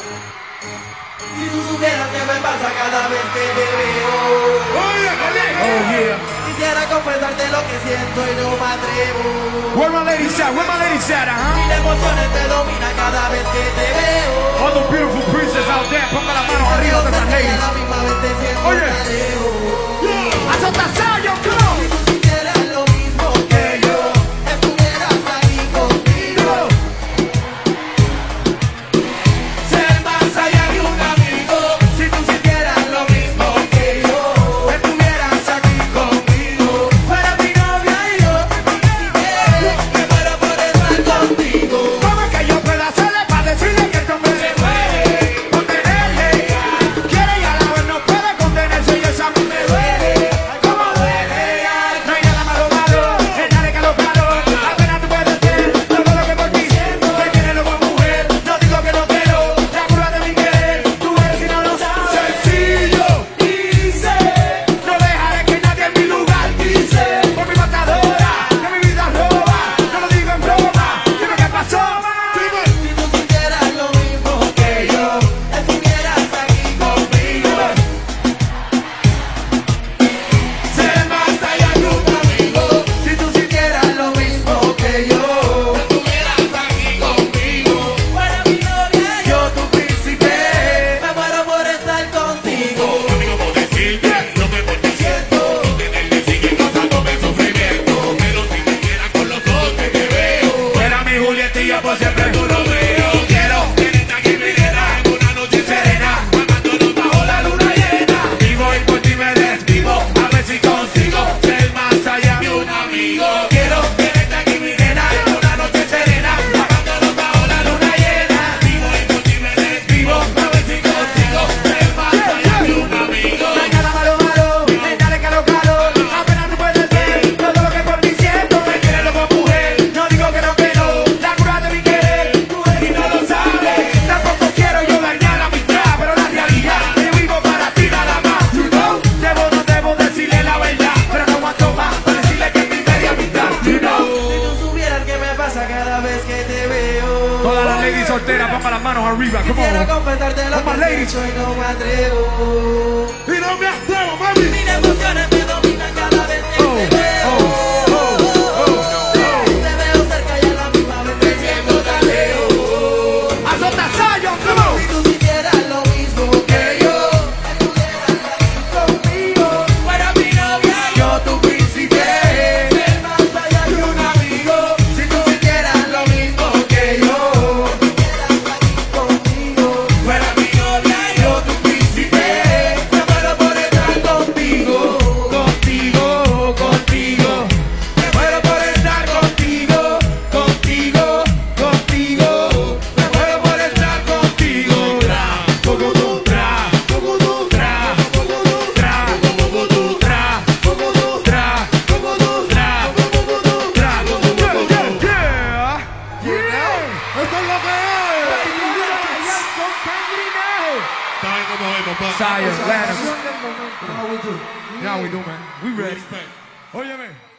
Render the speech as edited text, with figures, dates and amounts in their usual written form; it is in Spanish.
Si tú supieras qué me pasa cada vez que te veo. Oh yeah. Quisiera confesarte lo que siento y no me atrevo. Where my ladies at? Where my ladies at, Mil emociones te dominan cada vez que te veo. All the beautiful princess out there, ponga la mano arriba de las ladies. A la misma vez te siento Oye. tan lejos. Azotasayo, come on. Si tú sintieras lo mismo que yo, estuvieras aquí conmigo. Ser más allá de un amigo. Si tú sintieras lo mismo que yo, estuvieras aquí conmigo. Fuera mi novia y yo, me muero por estar contigo. ¿Cómo que yo puedo hacerle para decirle que esto me se muere? Contenerle. Quiere y a la vez no puede contenerse y eso a mí me duele. ¿Cómo duele? No hay nada malo, es nada que lo caro. Apenas tú puedes ver todo lo que por ti siento. Te tiene loco mujer, no digo que no quiero. La prueba de mi querer, tú eres y no lo sabes. Sencillo, dice. No dejaré que nadie en mi lugar dice. Por mi matadora, que mi vida roba. No lo digo en broma, dime qué pasó, ma. Si tú sintieras lo mismo que yo, estuvieras aquí conmigo. Ser más allá de un amigo. Si tú sintieras lo mismo que yo, estuvieras aquí conmigo. Fuera mi novia, yo tu príncipe. Me muero por estar contigo. Amigo, por decirte lo que por ti siento. No tenerle sigue causándome sufrimiento. Pero si me quieras con los ojos que te veo. Era mi Julietilla por siempre. Tú lo veo. Quiero tenerte aquí, mi nena, en una noche serena. Amándonos bajo la luna llena. Vivo y por ti me desvivo. A ver si consigo ser más allá de un amigo. Quiero tenerte aquí, mi nena, en una noche serena. Amándonos bajo la luna llena. Vivo y por ti me desvivo. A ver si consigo ser más allá de un amigo. No hay nada malo, es nada que lo caro. Apenas tú puedes ver todo lo que por ti siento. Me quiere loco mujer, no digo que no quiero. La cura de mi querer, tú eres y no lo sabes. Tampoco quiero yo dañar la amistad, pero la realidad yo vivo para ti nada más. You know, no debo decirle la verdad, pero no aguanto más para decirle que es mi media mitad. You know. Si tú supieras qué me pasa cada vez que te veo. Todas las ladies solteras, pongan las manos arriba, come Quisiera on. confesarte lo Come on, que ladies. siento y no me atrevo. Y no me atrevo, mami. Mil emociones me dominan cada vez que te veo. Te veo cerca y a la misma vez me siento tan lejos. Azotasayo, come on. Si tú sintieras lo mismo que yo, estuvieras aquí conmigo. Fuera mi novia, yo tu príncipe. Ser más allá de un amigo. Si tú sintieras lo mismo que yo, estuvieras aquí conmigo. Fuera mi novia, yo tu príncipe. Me muero por estar contigo. Contigo, contigo. Me muero por estar contigo. Contigo, contigo. Me muero por estar contigo. Tra, tucutu, tra, tucutu, tra, tucutu, tra, tucutu, tra, tucutu, tra, tucutu, tra, tucutu, tra, tucutu, yeah. Esto es lo que es. ¿Saben cómo es, papá? Zion, Lennox. How we do, man? We ready. Respect. Óyeme.